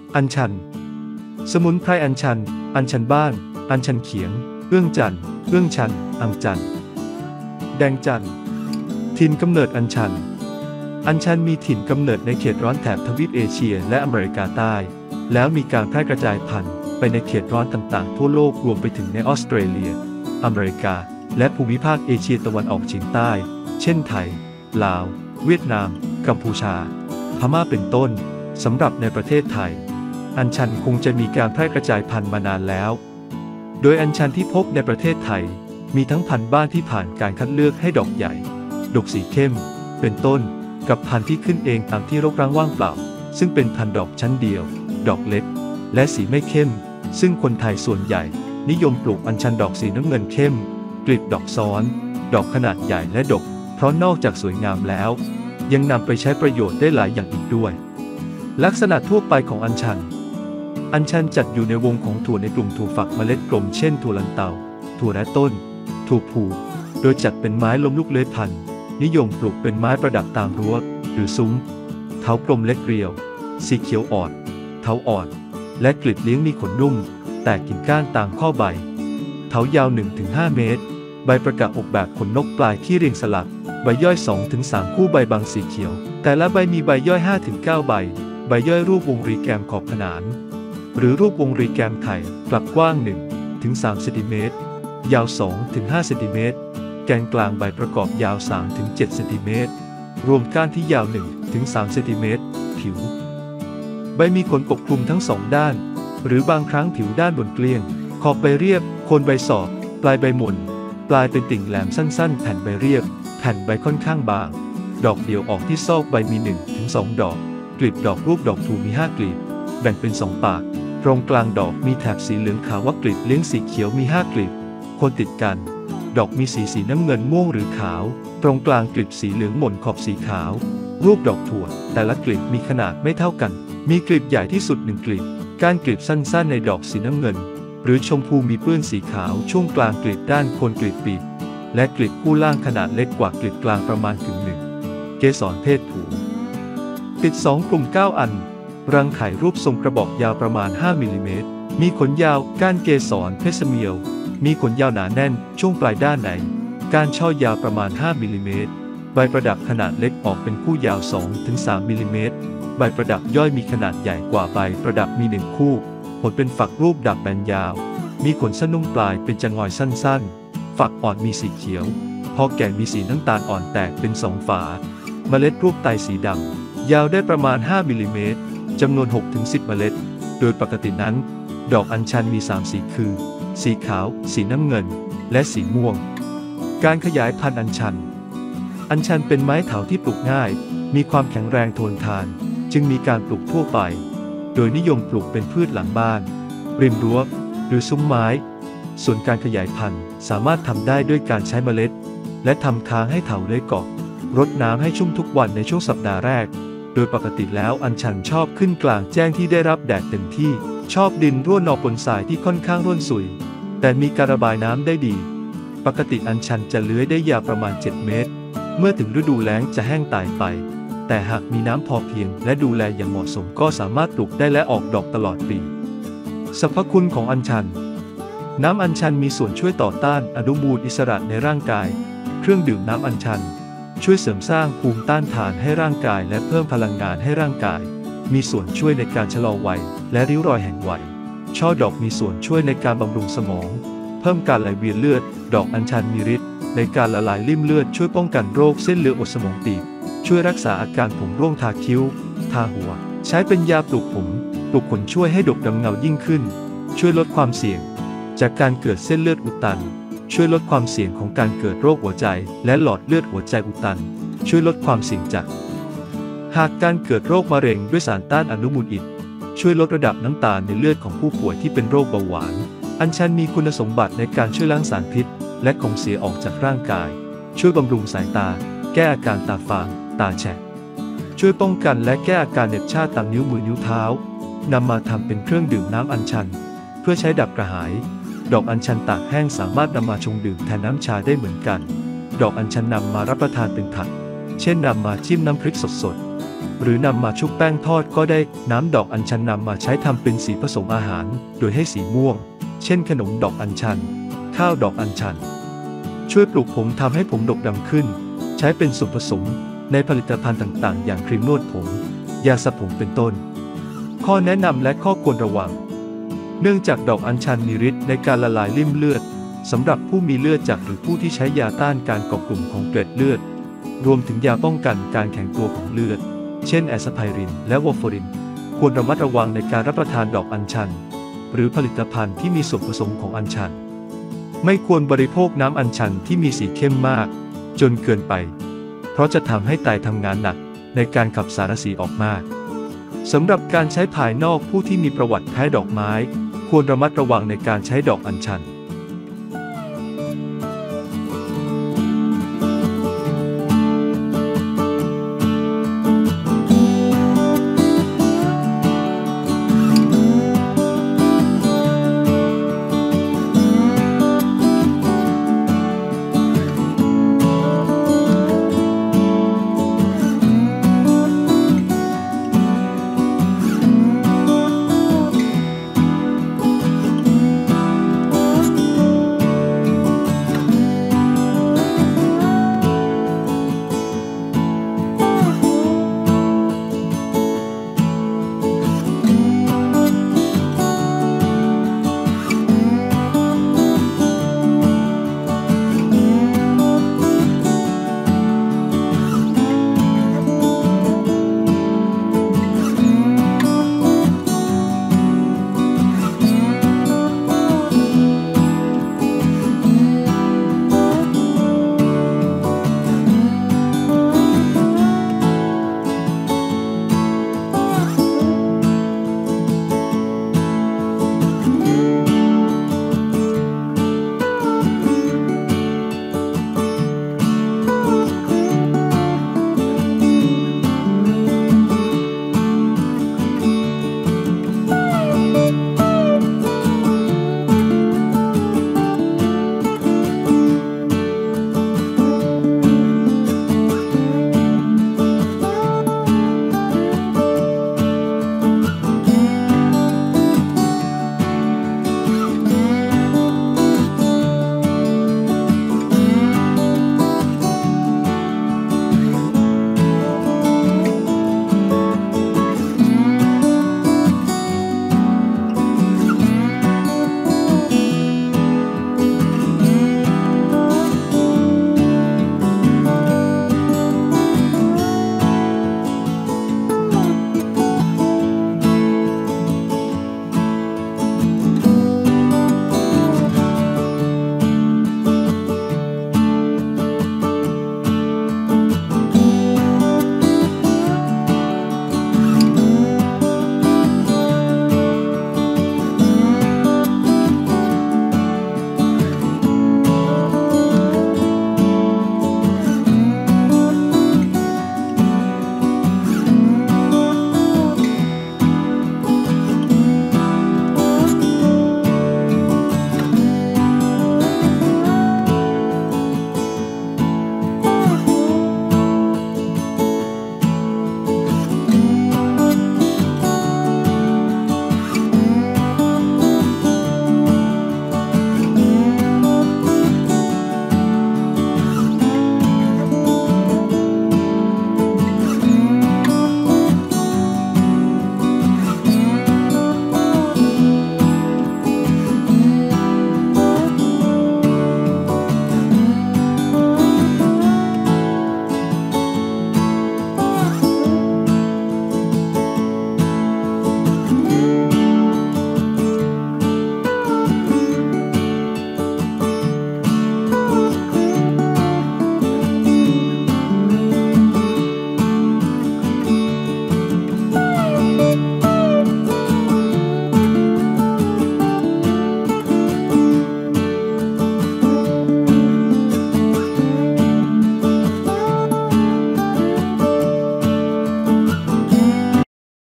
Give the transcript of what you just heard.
อัญชันสมุนไพรอัญชันอัญชันบ้านอัญชันเขียงเอื้องจันเอื้องชันอังจันแดงจันถิ่นกำเนิดอัญชันอัญชันมีถิ่นกำเนิดในเขตร้อนแถบทวีปเอเชียและอเมริกาใต้แล้วมีการแพร่กระจายพันธุ์ไปในเขตร้อนต่างๆทั่วโลกรวมไปถึงในออสเตรเลียอเมริกาและภูมิภาคเอเชียตะวันออกเฉียงใต้เช่นไทยลาวเวียดนามกัมพูชาพม่าเป็นต้นสำหรับในประเทศไทยอัญชันคงจะมีการแพร่กระจายพันธุ์มานานแล้วโดยอัญชันที่พบในประเทศไทยมีทั้งพันธุ์บ้านที่ผ่านการคัดเลือกให้ดอกใหญ่ดกสีเข้มเป็นต้นกับพันธุ์ที่ขึ้นเองตามที่รกร้างว่างเปล่าซึ่งเป็นพันธุ์ดอกชั้นเดียวดอกเล็กและสีไม่เข้มซึ่งคนไทยส่วนใหญ่นิยมปลูกอัญชันดอกสีน้ำเงินเข้มกลีบดอกซ้อนดอกขนาดใหญ่และดกเพราะนอกจากสวยงามแล้วยังนำไปใช้ประโยชน์ได้หลายอย่างอีกด้วยลักษณะทั่วไปของอัญชันจัดอยู่ในวงของถั่วในกลุ่มถั่วฝักเมล็ดกลมเช่นถั่วลันเตาถั่วแระต้นถั่วผูโดยจัดเป็นไม้ล้มลุกเลื้อยพันธุ์นิยมปลูกเป็นไม้ประดับตามรั้วหรือซุ้มเถากลมเล็กเรียวสีเขียวอ่อนเถาอ่อนและกลีบเลี้ยงมีขนนุ่มแตกกิ่งก้านตามข้อใบเถายาว 1-5 เมตรใบประกาบอกแบบขนนกปลายที่เรียงสลักใบย่อย 2-3 คู่ใบบางสีเขียวแต่ละใบมีใบย่อย 5-9 ใบใบย่อยรูปวงรีแกมขอบขนานหรือรูปวงรีแกมไข่กลับกว้าง 1-3 เซนติเมตรยาว 2-5 เซนติเมตรแกนกลางใบประกอบยาว 3-7 เซนติเมตรรวมก้านที่ยาว 1-3 เซนติเมตรผิวใบมีขนปกคลุมทั้งสองด้านหรือบางครั้งผิวด้านบนเกลี้ยงขอบใบเรียบโคนใบสอบปลายใบหม่นปลายเป็นติ่งแหลมสั้นๆแผ่นใบเรียบแผ่นใบค่อนข้างบางดอกเดียวออกที่ซอกใบมี 1-2 ดอกกลีบดอกรูปดอกถูมี 5 กลีบแบ่งเป็น 2 ปากตรงกลางดอกมีแถบสีเหลืองขาวว่ากลีบเลี้ยงสีเขียวมี 5 กลีบโคนติดกันดอกมีสีน้ำเงินม่วงหรือขาวตรงกลางกลีบสีเหลืองหม่นขอบสีขาวรูปดอกถั่วแต่ละกลีบมีขนาดไม่เท่ากันมีกลีบใหญ่ที่สุด1กลีบก้านกลีบสั้นๆในดอกสีน้ำเงินหรือชมพูมีเปื้อนสีขาวช่วงกลางกลีบด้านโคนกลีบปีกและกลีบคู่ล่างขนาดเล็กกว่ากลีบกลางประมาณถึง1เกสรเพศผู้ติด2กลุ่ม9อันรังไข่รูปทรงกระบอกยาวประมาณ5มิลลิเมตรมีขนยาวก้านเกสรเพชรเมียวมีขนยาวหนาแน่นช่วงปลายด้านในก้านช่อยาวประมาณ5มิลลิเมตรใบประดับขนาดเล็กออกเป็นคู่ยาว 2-3 มิลลิเมตรใบประดับย่อยมีขนาดใหญ่กว่าใบประดับมี1คู่ผลเป็นฝักรูปดับแบนยาวมีขนสั้นนุ่มปลายเป็นจะงอยสั้นๆฝักอ่อนมีสีเขียวพอแก่นมีสีน้ำตาลอ่อนแตกเป็น2ฝาเมล็ดรูปไตสีดำยาวได้ประมาณ5มิลลิเมตรจำนวน 6-10 เมล็ดโดยปกตินั้นดอกอัญชันมี3สีคือสีขาวสีน้ำเงินและสีม่วงการขยายพันธุ์อัญชันเป็นไม้เถาที่ปลูกง่ายมีความแข็งแรงทนทานจึงมีการปลูกทั่วไปโดยนิยมปลูกเป็นพืชหลังบ้านริมรั้วหรือซุ้มไม้ส่วนการขยายพันธุ์สามารถทำได้ด้วยการใช้เมล็ดและทำค้างให้เถาเลื้อยเกาะรดน้ำให้ชุ่มทุกวันในช่วงสัปดาห์แรกโดยปกติแล้วอัญชันชอบขึ้นกลางแจ้งที่ได้รับแดดเต็มที่ชอบดินร่วนนอปนทรายที่ค่อนข้างร่วนสุยแต่มีการระบายน้ำได้ดีปกติอัญชันจะเลื้อยได้ยาวประมาณ7 เมตรเมื่อถึงฤดูแล้งจะแห้งตายไปแต่หากมีน้ำพอเพียงและดูแลอย่างเหมาะสมก็สามารถปลูกได้และออกดอกตลอดปีสรรพคุณของอัญชันน้ำอัญชันมีส่วนช่วยต่อต้านอนุมูลอิสระในร่างกายเครื่องดื่มน้ำอัญชันช่วยเสริมสร้างภูมิต้านทานให้ร่างกายและเพิ่มพลังงานให้ร่างกายมีส่วนช่วยในการชะลอวัยและริ้วรอยแห่งวัยช่อดอกมีส่วนช่วยในการบำรุงสมองเพิ่มการไหลเวียนเลือดดอกอัญชันมีฤทธิ์ในการละลายริ่มเลือดช่วยป้องกันโรคเส้นเลือดอดสมองตีบช่วยรักษาอาการผมร่วงทาคิ้วทาหัวใช้เป็นยาปลุกผมปลุกขนช่วยให้ดกดำเงายิ่งขึ้นช่วยลดความเสี่ยงจากการเกิดเส้นเลือดอุดตันช่วยลดความเสี่ยงของการเกิดโรคหัวใจและหลอดเลือดหัวใจอุดตันช่วยลดความเสี่ยงจากหากการเกิดโรคมะเร็งด้วยสารต้านอนุมูลอิสระช่วยลดระดับน้ำตาลในเลือดของผู้ป่วยที่เป็นโรคเบาหวานอัญชันมีคุณสมบัติในการช่วยล้างสารพิษและของเสียออกจากร่างกายช่วยบำรุงสายตาแก้อาการตาฟางตาแฉะช่วยป้องกันและแก้อาการเหน็บชาตามนิ้วมือนิ้วเท้านำมาทำเป็นเครื่องดื่มน้ำอัญชันเพื่อใช้ดับกระหายดอกอัญชันตากแห้งสามารถนำมาชงดื่มแทนน้ำชาได้เหมือนกันดอกอัญชันนำมารับประทานเป็นผักเช่นนำมาจิ้มน้ำพริกสดๆหรือนำมาชุบแป้งทอดก็ได้น้ำดอกอัญชันนำมาใช้ทำเป็นสีผสมอาหารโดยให้สีม่วงเช่นขนมดอกอัญชันข้าวดอกอัญชันช่วยปลุกผมทำให้ผมดกดำขึ้นใช้เป็นส่วนผสมในผลิตภัณฑ์ต่างๆอย่างครีมนวดผมยาสระผมเป็นต้นข้อแนะนำและข้อควรระวังเนื่องจากดอกอัญชันมีฤทธิ์ในการละลายริ่มเลือดสำหรับผู้มีเลือดจัดหรือผู้ที่ใช้ยาต้านการเกาะกลุ่มของเกล็ดเลือดรวมถึงยาป้องกันการแข็งตัวของเลือดเช่นแอสไพรินและวอร์ฟารินควรระมัดระวังในการรับประทานดอกอัญชันหรือผลิตภัณฑ์ที่มีส่วนผสมของอัญชันไม่ควรบริโภคน้ำอัญชันที่มีสีเข้มมากจนเกินไปเพราะจะทำให้ไตทำงานหนักในการขับสารสีออกมากสำหรับการใช้ภายนอกผู้ที่มีประวัติแพ้ดอกไม้ควรระมัดระวังในการใช้ดอกอัญชัน